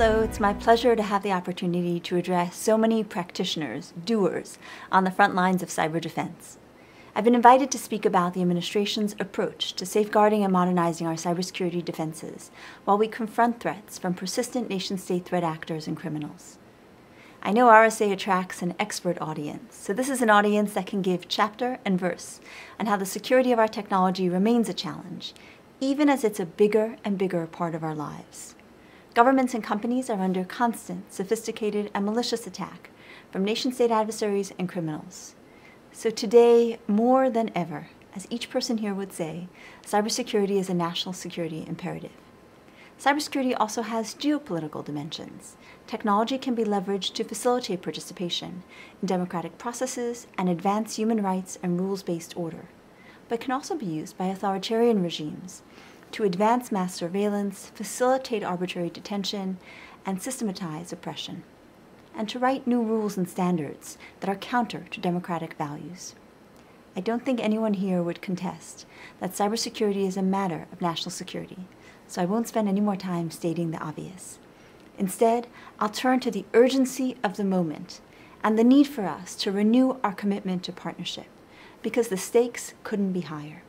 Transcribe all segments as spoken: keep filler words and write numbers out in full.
Hello, it's my pleasure to have the opportunity to address so many practitioners, doers, on the front lines of cyber defense. I've been invited to speak about the administration's approach to safeguarding and modernizing our cybersecurity defenses while we confront threats from persistent nation-state threat actors and criminals. I know R S A attracts an expert audience, so this is an audience that can give chapter and verse on how the security of our technology remains a challenge, even as it's a bigger and bigger part of our lives. Governments and companies are under constant, sophisticated, and malicious attack from nation-state adversaries and criminals. So today, more than ever, as each person here would say, cybersecurity is a national security imperative. Cybersecurity also has geopolitical dimensions. Technology can be leveraged to facilitate participation in democratic processes and advance human rights and rules-based order, but can also be used by authoritarian regimes to advance mass surveillance, facilitate arbitrary detention, and systematize oppression, and to write new rules and standards that are counter to democratic values. I don't think anyone here would contest that cybersecurity is a matter of national security, so I won't spend any more time stating the obvious. Instead, I'll turn to the urgency of the moment and the need for us to renew our commitment to partnership, because the stakes couldn't be higher.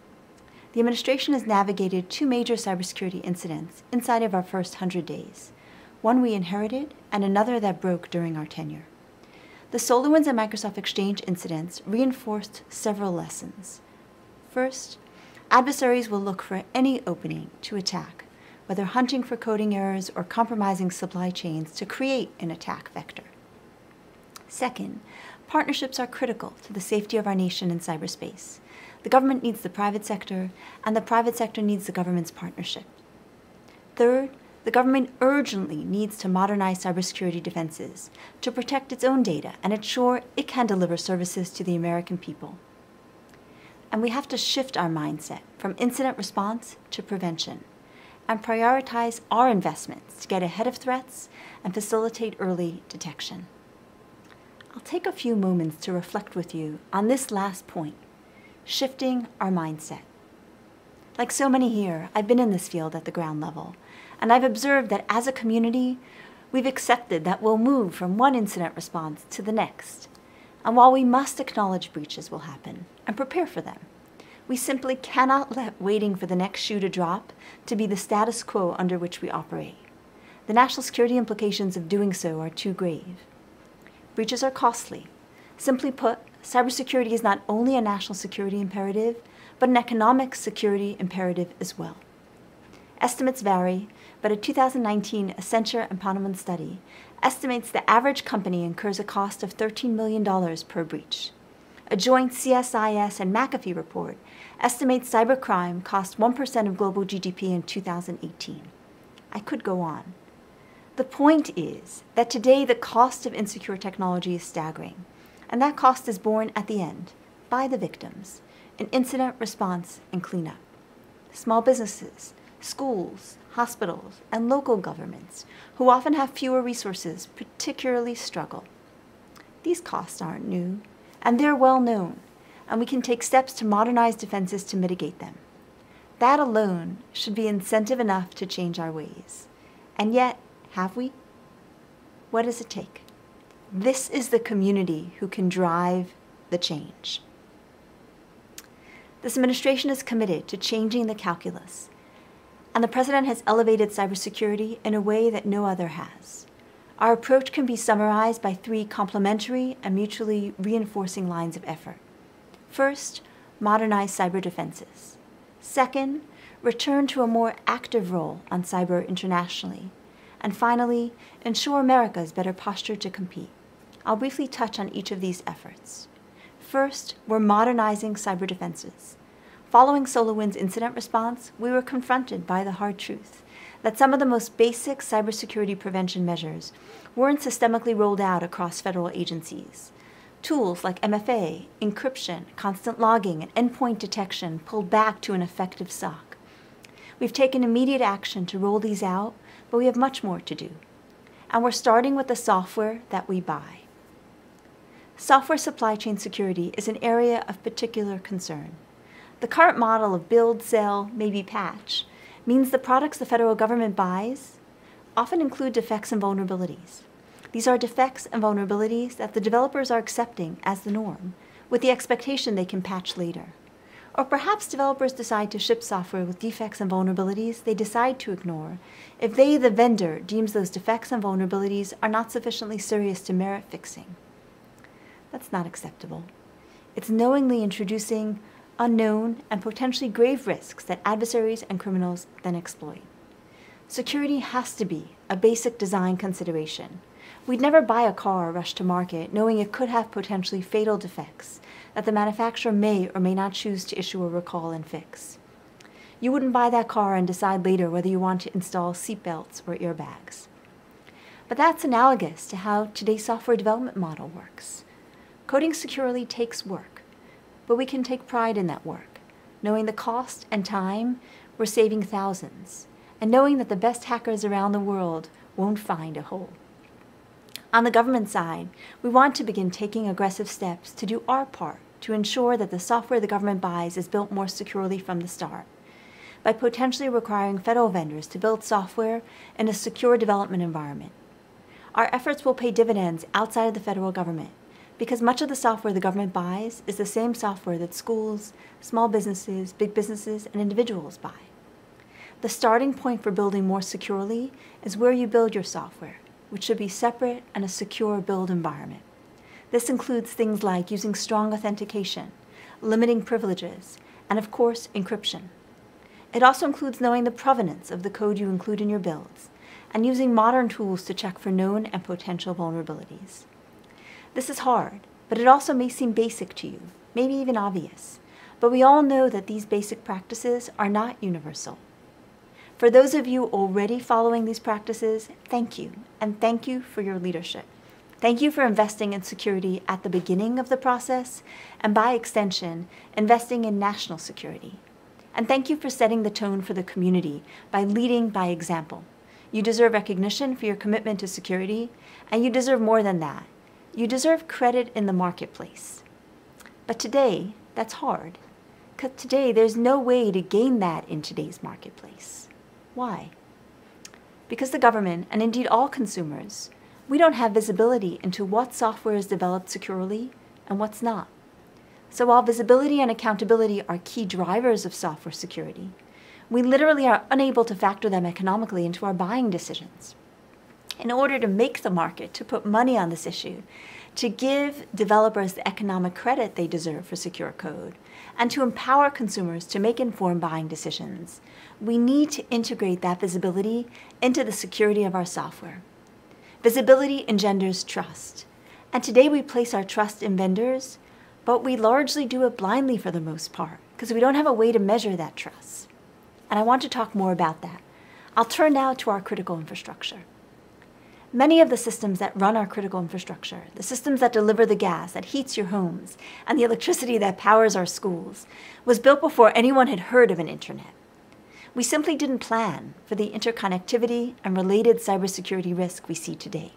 The administration has navigated two major cybersecurity incidents inside of our first hundred days, one we inherited and another that broke during our tenure. The SolarWinds and Microsoft Exchange incidents reinforced several lessons. First, adversaries will look for any opening to attack, whether hunting for coding errors or compromising supply chains to create an attack vector. Second, partnerships are critical to the safety of our nation in cyberspace. The government needs the private sector, and the private sector needs the government's partnership. Third, the government urgently needs to modernize cybersecurity defenses to protect its own data and ensure it can deliver services to the American people. And we have to shift our mindset from incident response to prevention and prioritize our investments to get ahead of threats and facilitate early detection. I'll take a few moments to reflect with you on this last point, shifting our mindset. Like so many here, I've been in this field at the ground level, and I've observed that as a community, we've accepted that we'll move from one incident response to the next. And while we must acknowledge breaches will happen and prepare for them, we simply cannot let waiting for the next shoe to drop to be the status quo under which we operate. The national security implications of doing so are too grave. Breaches are costly. Simply put, cybersecurity is not only a national security imperative, but an economic security imperative as well. Estimates vary, but a two thousand nineteen Accenture and Ponemon study estimates the average company incurs a cost of thirteen million dollars per breach. A joint C S I S and McAfee report estimates cybercrime cost one percent of global G D P in two thousand eighteen. I could go on. The point is that today the cost of insecure technology is staggering, and that cost is borne at the end by the victims in incident response and cleanup. Small businesses, schools, hospitals, and local governments, who often have fewer resources, particularly struggle. These costs aren't new, and they're well known, and we can take steps to modernize defenses to mitigate them. That alone should be incentive enough to change our ways. And yet, have we? What does it take? This is the community who can drive the change. This administration is committed to changing the calculus, and the President has elevated cybersecurity in a way that no other has. Our approach can be summarized by three complementary and mutually reinforcing lines of effort. First, modernize cyber defenses. Second, return to a more active role on cyber internationally. And finally, ensure America is better postured to compete. I'll briefly touch on each of these efforts. First, we're modernizing cyber defenses. Following SolarWinds incident response, we were confronted by the hard truth that some of the most basic cybersecurity prevention measures weren't systemically rolled out across federal agencies. Tools like M F A, encryption, constant logging, and endpoint detection pulled back to an effective S O C. We've taken immediate action to roll these out, but we have much more to do. And we're starting with the software that we buy. Software supply chain security is an area of particular concern. The current model of build, sell, maybe patch means the products the federal government buys often include defects and vulnerabilities. These are defects and vulnerabilities that the developers are accepting as the norm, with the expectation they can patch later. Or perhaps developers decide to ship software with defects and vulnerabilities they decide to ignore if they, the vendor, deems those defects and vulnerabilities are not sufficiently serious to merit fixing. That's not acceptable. It's knowingly introducing unknown and potentially grave risks that adversaries and criminals then exploit. Security has to be a basic design consideration. We'd never buy a car or rush to market knowing it could have potentially fatal defects that the manufacturer may or may not choose to issue a recall and fix. You wouldn't buy that car and decide later whether you want to install seatbelts or airbags. But that's analogous to how today's software development model works. Coding securely takes work, but we can take pride in that work, knowing the cost and time we're saving thousands, and knowing that the best hackers around the world won't find a hole. On the government side, we want to begin taking aggressive steps to do our part to ensure that the software the government buys is built more securely from the start, by potentially requiring federal vendors to build software in a secure development environment. Our efforts will pay dividends outside of the federal government, because much of the software the government buys is the same software that schools, small businesses, big businesses, and individuals buy. The starting point for building more securely is where you build your software, which should be separate and a secure build environment. This includes things like using strong authentication, limiting privileges, and of course, encryption. It also includes knowing the provenance of the code you include in your builds, and using modern tools to check for known and potential vulnerabilities. This is hard, but it also may seem basic to you, maybe even obvious, but we all know that these basic practices are not universal. For those of you already following these practices, thank you, and thank you for your leadership. Thank you for investing in security at the beginning of the process, and by extension, investing in national security. And thank you for setting the tone for the community by leading by example. You deserve recognition for your commitment to security, and you deserve more than that. You deserve credit in the marketplace. But today, that's hard, because today there's no way to gain that in today's marketplace. Why? Because the government, and indeed all consumers, we don't have visibility into what software is developed securely and what's not. So while visibility and accountability are key drivers of software security, we literally are unable to factor them economically into our buying decisions. In order to make the market, to put money on this issue, to give developers the economic credit they deserve for secure code, and to empower consumers to make informed buying decisions, we need to integrate that visibility into the security of our software. Visibility engenders trust, and today we place our trust in vendors, but we largely do it blindly for the most part, because we don't have a way to measure that trust. And I want to talk more about that. I'll turn now to our critical infrastructure. Many of the systems that run our critical infrastructure, the systems that deliver the gas that heats your homes, and the electricity that powers our schools, was built before anyone had heard of an internet. We simply didn't plan for the interconnectivity and related cybersecurity risk we see today.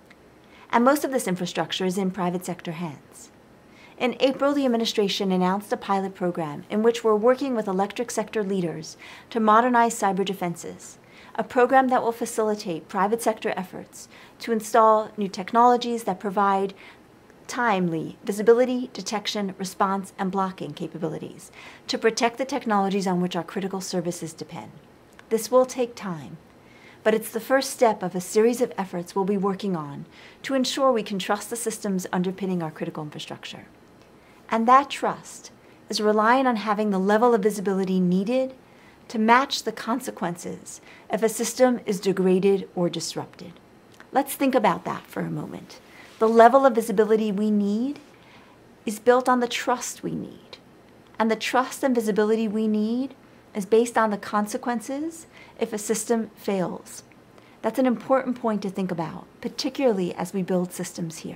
And most of this infrastructure is in private sector hands. In April, the administration announced a pilot program in which we're working with electric sector leaders to modernize cyber defenses, a program that will facilitate private sector efforts to install new technologies that provide timely visibility, detection, response, and blocking capabilities to protect the technologies on which our critical services depend. This will take time, but it's the first step of a series of efforts we'll be working on to ensure we can trust the systems underpinning our critical infrastructure. And that trust is reliant on having the level of visibility needed to match the consequences if a system is degraded or disrupted. Let's think about that for a moment. The level of visibility we need is built on the trust we need. And the trust and visibility we need is based on the consequences if a system fails. That's an important point to think about, particularly as we build systems here.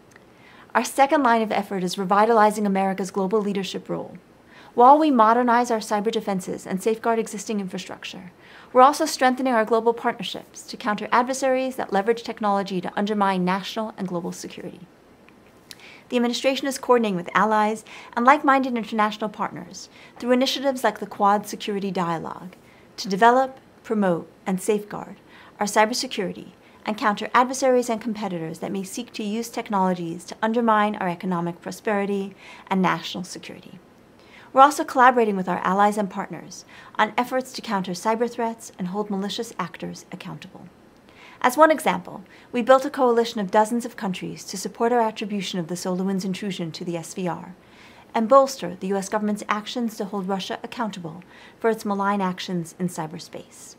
Our second line of effort is revitalizing America's global leadership role. While we modernize our cyber defenses and safeguard existing infrastructure, we're also strengthening our global partnerships to counter adversaries that leverage technology to undermine national and global security. The administration is coordinating with allies and like-minded international partners through initiatives like the Quad Security Dialogue to develop, promote, and safeguard our cybersecurity and counter adversaries and competitors that may seek to use technologies to undermine our economic prosperity and national security. We're also collaborating with our allies and partners on efforts to counter cyber threats and hold malicious actors accountable. As one example, we built a coalition of dozens of countries to support our attribution of the SolarWinds intrusion to the S V R and bolster the U S government's actions to hold Russia accountable for its malign actions in cyberspace.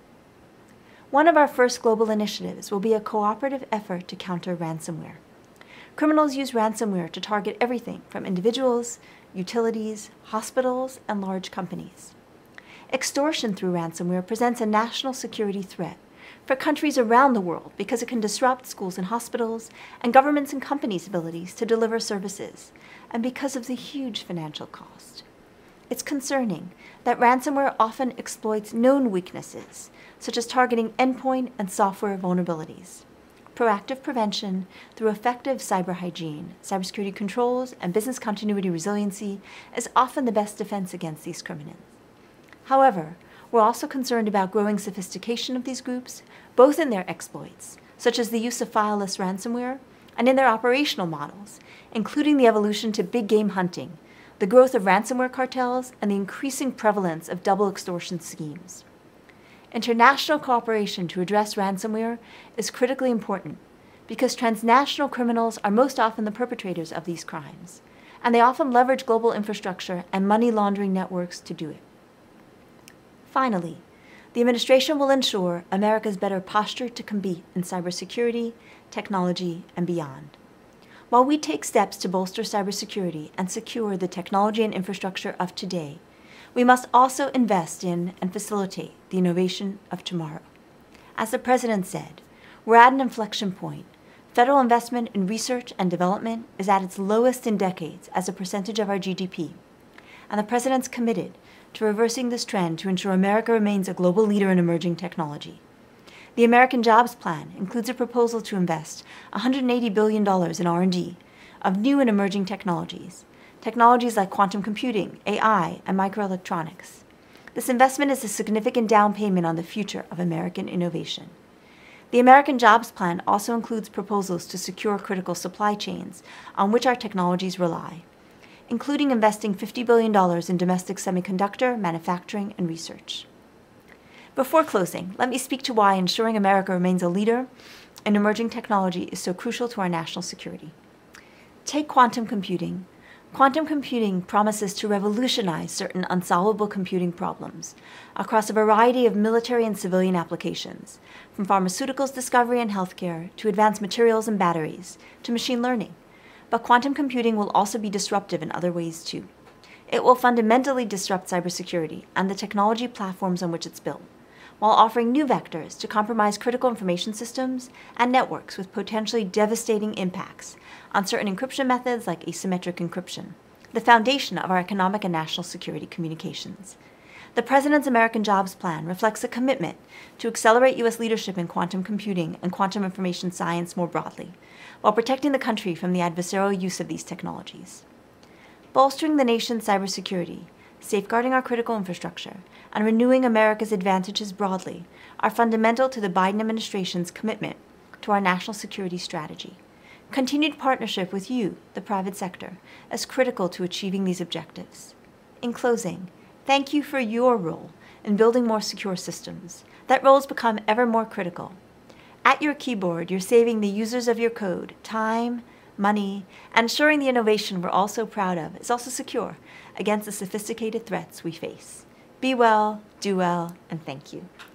One of our first global initiatives will be a cooperative effort to counter ransomware. Criminals use ransomware to target everything from individuals, utilities, hospitals, and large companies. Extortion through ransomware presents a national security threat for countries around the world because it can disrupt schools and hospitals and governments and companies' abilities to deliver services, and because of the huge financial cost. It's concerning that ransomware often exploits known weaknesses, such as targeting endpoint and software vulnerabilities. Proactive prevention through effective cyber hygiene, cybersecurity controls, and business continuity resiliency is often the best defense against these criminals. However, we're also concerned about growing sophistication of these groups, both in their exploits, such as the use of fileless ransomware, and in their operational models, including the evolution to big game hunting, the growth of ransomware cartels, and the increasing prevalence of double extortion schemes. International cooperation to address ransomware is critically important because transnational criminals are most often the perpetrators of these crimes, and they often leverage global infrastructure and money laundering networks to do it. Finally, the administration will ensure America's better posture to compete in cybersecurity, technology, and beyond. While we take steps to bolster cybersecurity and secure the technology and infrastructure of today, we must also invest in and facilitate the innovation of tomorrow. As the President said, we're at an inflection point. Federal investment in research and development is at its lowest in decades as a percentage of our G D P, and the President's committed to reversing this trend to ensure America remains a global leader in emerging technology. The American Jobs Plan includes a proposal to invest one hundred eighty billion dollars in R and D of new and emerging technologies, technologies like quantum computing, A I, and microelectronics. This investment is a significant down payment on the future of American innovation. The American Jobs Plan also includes proposals to secure critical supply chains on which our technologies rely, including investing fifty billion dollars in domestic semiconductor, manufacturing, and research. Before closing, let me speak to why ensuring America remains a leader in emerging technology is so crucial to our national security. Take quantum computing. Quantum computing promises to revolutionize certain unsolvable computing problems across a variety of military and civilian applications, from pharmaceuticals discovery and healthcare to advanced materials and batteries to machine learning. But quantum computing will also be disruptive in other ways too. It will fundamentally disrupt cybersecurity and the technology platforms on which it's built, while offering new vectors to compromise critical information systems and networks with potentially devastating impacts on certain encryption methods like asymmetric encryption, the foundation of our economic and national security communications. The President's American Jobs Plan reflects a commitment to accelerate U S leadership in quantum computing and quantum information science more broadly, while protecting the country from the adversarial use of these technologies. Bolstering the nation's cybersecurity, safeguarding our critical infrastructure, and renewing America's advantages broadly are fundamental to the Biden administration's commitment to our national security strategy. Continued partnership with you, the private sector, is critical to achieving these objectives. In closing, thank you for your role in building more secure systems. That role has become ever more critical. At your keyboard, you're saving the users of your code time, money, and ensuring the innovation we're all so proud of is also secure against the sophisticated threats we face. Be well, do well, and thank you.